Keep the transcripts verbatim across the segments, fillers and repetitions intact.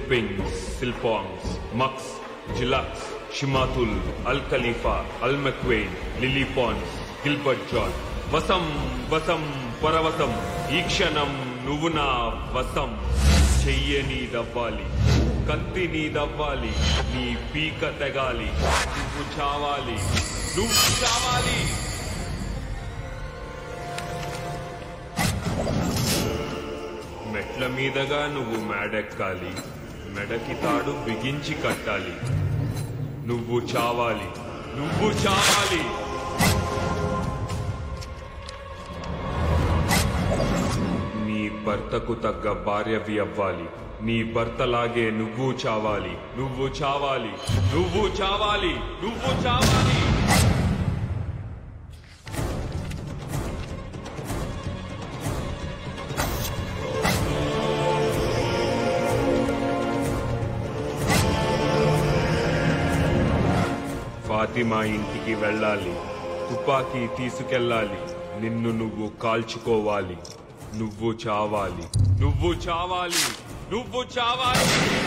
Silpings, Silpongs, Mux, Jilax, Shimatul, Al Khalifa, Al McQuain, Lily Pons, Gilbert John. Vasam, Vasam, Paravasam, Ikshanam, Nuvuna, Vasam. చెయ్యని దవ్వాలి, కత్తిని దవ్వాలి, నీ పీక తెగాలి, నువ్వు చావాలి, నువ్వు చావాలి. మెట్ల మీదగా నువ్వు మేడెక్కాలి, మెడకి తాడు బిగించి కట్టాలి. నువ్వు చావాలి, నువ్వు చావాలి. నీ భర్తకు తగ్గ భార్యవి అవ్వాలి, నీ భర్తలాగే నువ్వు చావాలి, నువ్వు చావాలి, నువ్వు చావాలి, నువ్వు చావాలి. ఫాతిమా ఇంటికి వెళ్ళాలి, తుపాకీ తీసుకెళ్ళాలి, నిన్ను నువ్వు కాల్చుకోవాలి. నువ్వు చావాలి, నువ్వు చావాలి, నువ్వు చావాలి.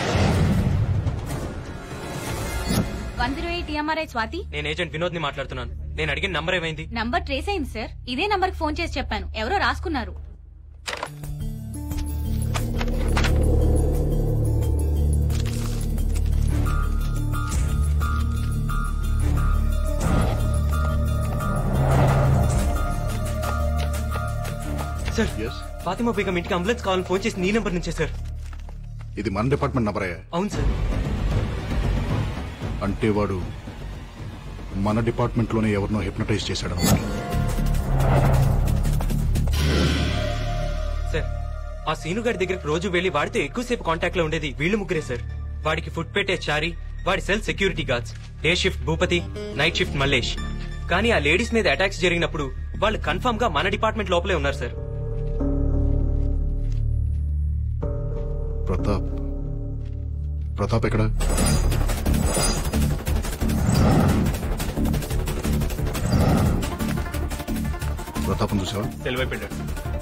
One zero eight TMRI Swathi. నేను ఏజెంట్ వినోద్ ని మాట్లాడుతున్నాను. నేను అడిగిన నంబర్ ఏమైంది? నంబర్ ట్రేస్ అయింది సార్. ఇదే నంబర్ కి ఫోన్ చేసి చెప్పాను, ఎవరో రాసుకున్నారు. సార్, ఫాతిమా బేగం ఇంటికి అంబులెన్స్ కావాలని ఫోన్ చేసి నీ నెంబర్ నుంచే సార్. ఇది మన డిపార్ట్మెంట్ నంబరే? అవును సార్. అంటే వాడు మన డిపార్ట్మెంట్ లోనే ఎవరినో హిప్నటైజ్ చేశాడు అన్నమాట. సార్, ఆ సీను గారి దగ్గరికి రోజు వెళ్లి వాడితో ఎక్కువసేపు కాంటాక్ట్ లో ఉండేది వీళ్ళు ముగ్గురే సార్. వాడికి ఫుడ్ పెట్టే చారి, వాడి cell security guards, day shift Bhupathi, night shift Mallesh. కానీ ఆ లేడీస్ మీద అటాక్స్ జరిగినప్పుడు వాళ్ళు కన్ఫర్మ్ గా మన డిపార్ట్మెంట్ లోపలే ఉన్నారు సార్. ప్రతాప్ ప్రతాప్ ఎక్కడ? ప్రతాప్ చూసావా? తెలివైపోయాడు.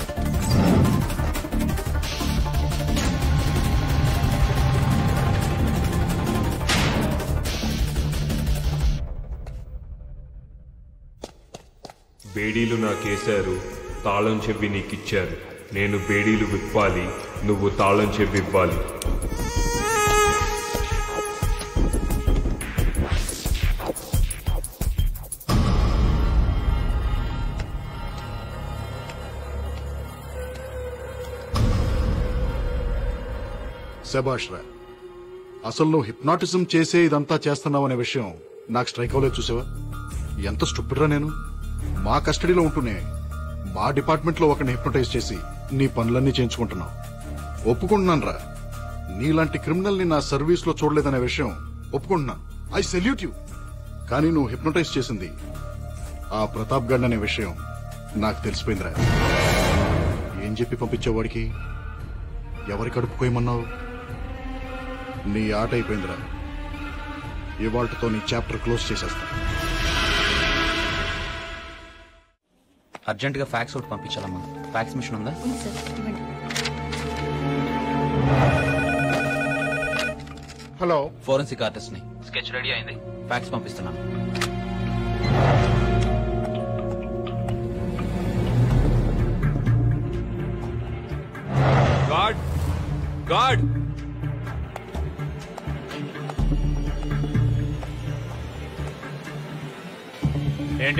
బేడీలు నాకేశారు, తాళం చెవి నీకిచ్చారు. నేను బేడీలు విప్పాలి, నువ్వు తాళం చెవి ఇవ్వాలి. శభాష్ రా. అసలు నువ్వు హిప్నాటిజం చేసే ఇదంతా చేస్తున్నావు అనే విషయం నాకు స్ట్రైక్ అవ్వలేదు. చూసావా ఎంత స్టూపిడ్ రా. నేను మా కస్టడీలో ఉంటూనే మా డిపార్ట్మెంట్ లో ఒకరిని హిప్నటైజ్ చేసి నీ పనులన్నీ చేయించుకుంటున్నావు. ఒప్పుకుంటున్నాను రా, నీలాంటి క్రిమినల్ ని నా సర్వీస్ లో చూడలేదనే విషయం ఒప్పుకుంటున్నాను. I salute you. కానీ నువ్వు హిప్నటైజ్ చేసింది ఆ ప్రతాప్ గండ్ అనే విషయం నాకు తెలిసిపోయిందిరా. ఏం చెప్పి పంపించావు వాడికి? ఎవరి కడుపు కోయమన్నావు? నీ ఆట అయిపోయిందిరా. ఇవాళ్లతో నీ చాప్టర్ క్లోజ్ చేసేస్తా. అర్జెంట్ గా ఫ్యాక్స్ ఒకటి పంపించాలమ్మా. ఫ్యాక్స్ మిషన్ ఉందా? హలో, ఫోరెన్సిక్ ఆర్టిస్ట్ ని. స్కెచ్ రెడీ అయింది, ఫ్యాక్స్ పంపిస్తున్నాను. గాడ్ గాడ్ ఏంటి?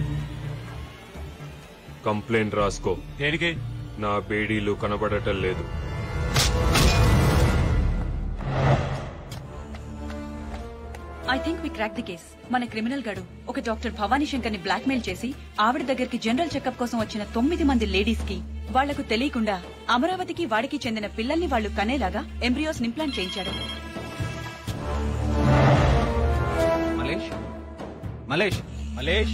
కంప్లైంట్ రాసుకో. దేనికి? నా బేడీలు కనబడటం లేదు. I think we crack the case. మన క్రిమినల్ గడు ఒక డాక్టర్ భవానీ శంకర్ ని బ్లాక్ మెయిల్ చేసి ఆవిడ దగ్గరికి జనరల్ చెకప్ కోసం వచ్చిన తొమ్మిది మంది లేడీస్ కి వాళ్లకు తెలియకుండా అమరావతికి వాడికి చెందిన పిల్లల్ని వాళ్లు కనేలాగా ఎంబ్రియోస్ ఇంప్లాంట్ చేయించాడు. మలేష్ మలేష్ మలేష్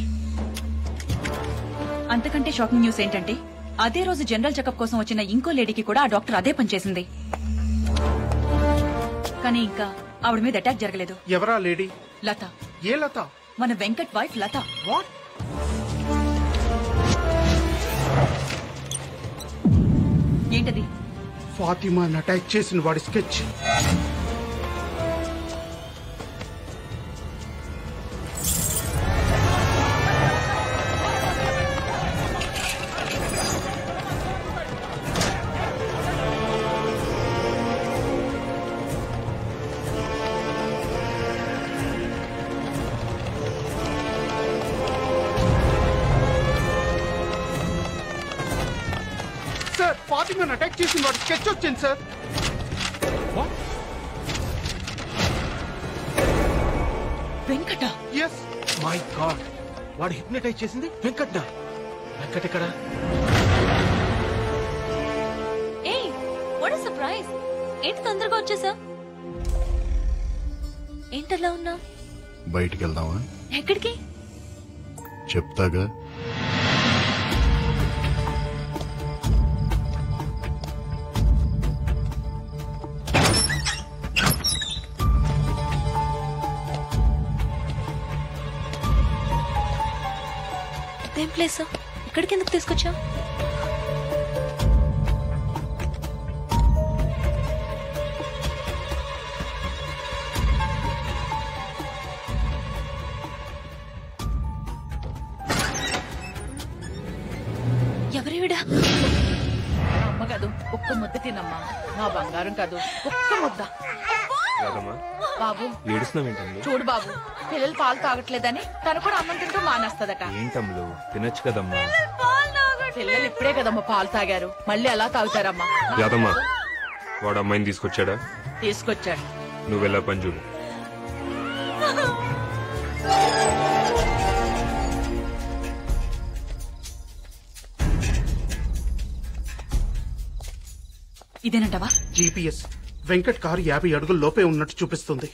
అంతకంటే షాకింగ్ న్యూస్ ఏంటంటే అదే రోజు జనరల్ చెకప్ కోసం వచ్చిన ఇంకో లేడీకి కూడా ఆ డాక్టర్ అదే పనిచేసింది. కానీ ఇంకా ఆవిడ మీద అటాక్ జరగలేదు. ఎవరా లేడీ? లత. ఏ లత? మన వెంకట్ వైఫ్ లత. వాట్? ఏంటది? ఫాతిమాని అటాక్ చేసిన వాడి స్కెచ్. ఫాతిమాని అటాక్ చేసిన వాడు స్కెచ్ వచ్చింది sir. Venkata yes my god, వాడు హిప్నటైజ్ చేసింది వెంకట్నా? వెంకట్ ఎక్కడ? ఏయ్ వాట్ సర్ప్రైజ్, ఏంటి తొందరగా వచ్చేసా? ఏంటలా ఉన్నా? బయటికి వెళ్దామా? ఎక్కడికి? చెప్తాగా. ఇదేం ప్లేస్? ఇక్కడికి ఎందుకు తీసుకొచ్చా? ఎవరివిడా? అమ్మ కాదు, ఒక్క ముద్ద తినమ్మా. నా బంగారం కాదు, ఒక్క ముద్ద. బాబు ఏడుస్తున్నావేంటమ్ములు? చూడు బాబు, పిల్లలు పాలు తాగట్లేదని తను కూడా అన్నం తింటూ మానేస్తదట. ఏంటమ్ములు, తినొచ్చు కదమ్మా. పిల్లలు ఇప్పుడే కదమ్మా పాలు తాగారు, మళ్ళీ ఎలా తాగుతారమ్మా? యాదమ్మా, వాడు అమ్మాయిని తీసుకొచ్చాడా? తీసుకొచ్చాడు. నువ్వెలా పని చూడు. ఇదేనంటవా? జీపీఎస్ వెంకట్ కారు యాభై అడుగుల లోపే ఉన్నట్టు చూపిస్తుంది.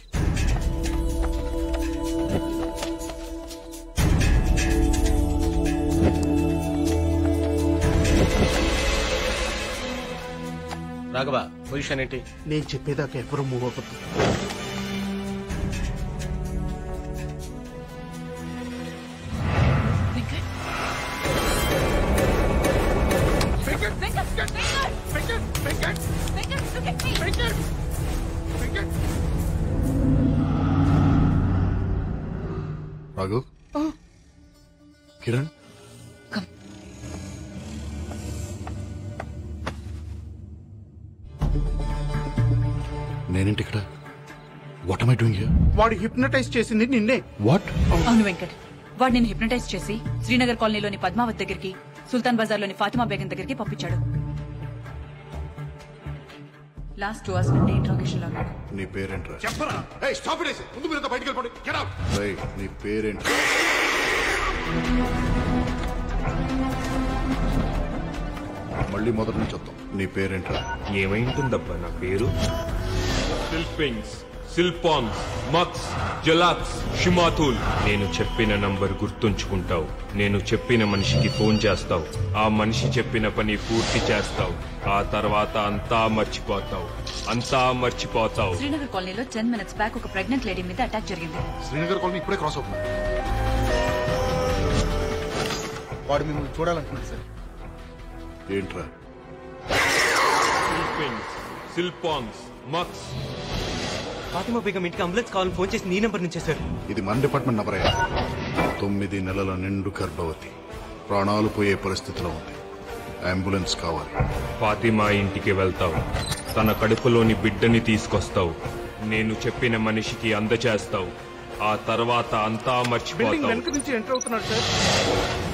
రాఘవ పొజిషన్ ఏంటి? నేను చెప్పేదాకా ఎవరు మూవ్ అవ్వద్దు. Venkat Venkat Venkat Venkat Venkat Venkat look at me. Venkat Venkat Raghu, Kiran, Come. నేనేంటి ఇక్కడ? What am I doing here? వాడు హిప్నటైజ్ చేసింది నిన్నే. వాట్? అవును వెంకట్, వాడు నేను హిప్నటైజ్ చేసి శ్రీనగర్ కాలనీలోని పద్మావత్ దగ్గరికి, సుల్తాన్ బజార్ లోని ఫాతిమా బేగం దగ్గరికి పంపించాడు. లాస్ట్ టూ అవర్స్ నుండి ఇంట్రాగేషన్ లో ఉన్నాడు. నీ పేరేంట్రా? చెప్పరా? ఏయ్, stop it, ఏయ్. ముందు మీరంతా బయటికి వెళ్ళిపోండి. Get out. ఏయ్, నీ పేరేంటి? మళ్ళీ మొదటి నుంచి వద్దాం. నీ పేరేంట్రా? ఏమైంటుందబ్బా నా పేరు? సిల్పింగ్స్, సిల్పాన్స్, మక్స్, జలాక్స్, షిమాతుల్. నేను చెప్పిన నంబర్ గుర్తుంచుకుంటావు. నేను చెప్పిన మనిషికి ఫోన్ చేస్తావు. ఆ మనిషి చెప్పిన పని పూర్తి చేస్తావు. ఆ తర్వాత అంతా మర్చిపోతావు. అంతా మర్చిపోతావు. శ్రీనగర్ కాలనీలో టెన్ మినిట్స్ బ్యాక్ ఒక ప్రెగ్నెంట్ లేడీ మీద అటాక్ జరిగింది. శ్రీనగర్ కాలనీ ఇప్పుడే క్రాస్ అవుతుంది. వాడు మిమ్మల్ని చూడాలనుకున్నాడు సార్. ఏంట్రా? సిల్పింగ్స్, సిల్పాన్స్, మక్స్. ఫాతిమా బేగం ఇంటికి అంబులెన్స్ కావాలని ఫోన్ చేసి నీ నెంబర్ నుంచే సార్. ఇది మన డిపార్ట్మెంట్ నంబర్ అయ్యా. తొమ్మిది నెలల నిండు గర్భవతి, ప్రాణాలు పోయే పరిస్థితిలో ఉంది. అంబులెన్స్ కావాలి. ఫాతిమా ఇంటికి వెళ్తావు. తన కడుపులోని బిడ్డని తీసుకొస్తావు. నేను చెప్పిన మనిషికి అందచేస్తావు. ఆ తర్వాత అంతా బిల్డింగ్ మర్చిపోతావు. వెనక నుంచి ఎంటర్ అవుతున్నాడు సార్.